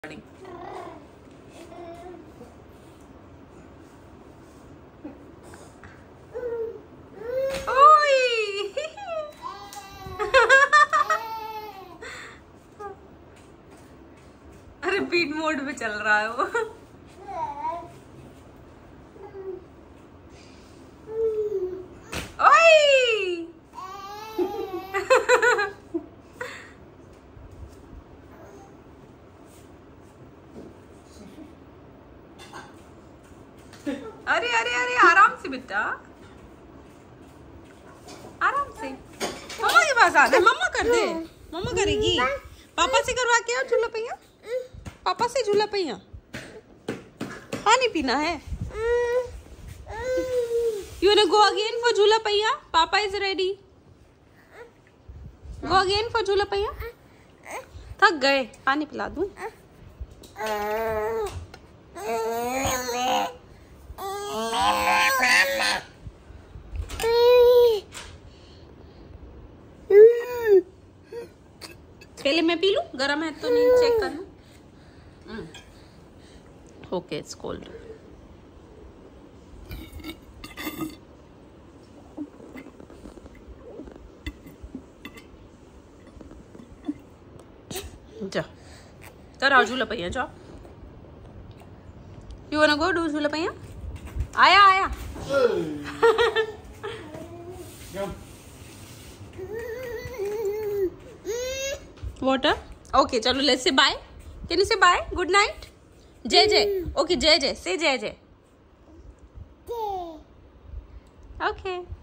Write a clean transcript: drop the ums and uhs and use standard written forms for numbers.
Repeat mode पे चल रहा है वो। अरे अरे अरे आराम से बेटा, आराम से। मम्मा के पास आना, मम्मा कर दे, मम्मा करेगी। पापा से करवा के आओ झूला पहिया, पापा से झूला पहिया। पानी पीना है। You wanna go again for झूला पहिया? Papa is ready. Go again for झूला पहिया। थक गए, पानी पिला दूं? पहले मैं पी लूं, गरम है तो नहीं चेक कर लूं। Okay, it's cold. जा कराओ झूला पहिया, जाओ। यू वांना गो डू झूला पहिया? आया आया। वाटर। ओके चलो, let's say bye. Can you say bye? Good night. जय जय। ओके, जय जय से जय जय। ओके।